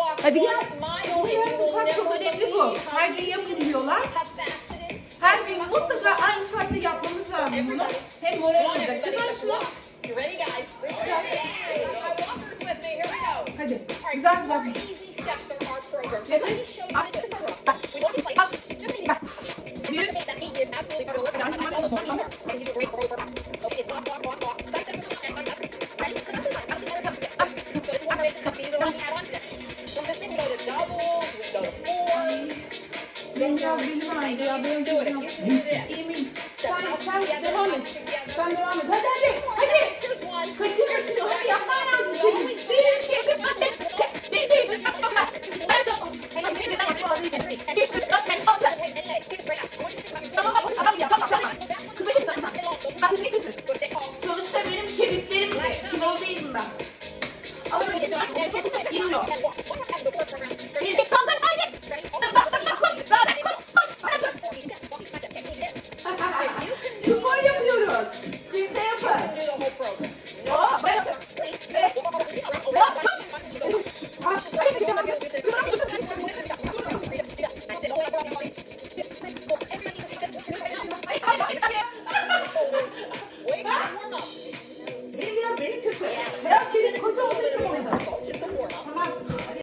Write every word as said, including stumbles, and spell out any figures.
Hadi gel. Kaç çok önemli bu. Her gün yapın diyorlar. Her gün mutlaka aynı saatte yapmamız lazım bunu. Hem moralimiz açılır. Hadi. Güzel güzel. Nefes. Benim biraz belim ağrıdı ya. Benim çok yaptım. İyi miyim? Sen, sen devam et. Sen devam et. Hadi hadi. Hadi. Kaçırırsın. Hadi yapman lazım senin. Bir, iki, üç, dört, beş, bir, iki, üç, dört, beş, Tamam ya, tamam, tamam. Sonuçta benim kemiklerim bile. Kilo değilim ben. Ama böyle geçen bilmiyor.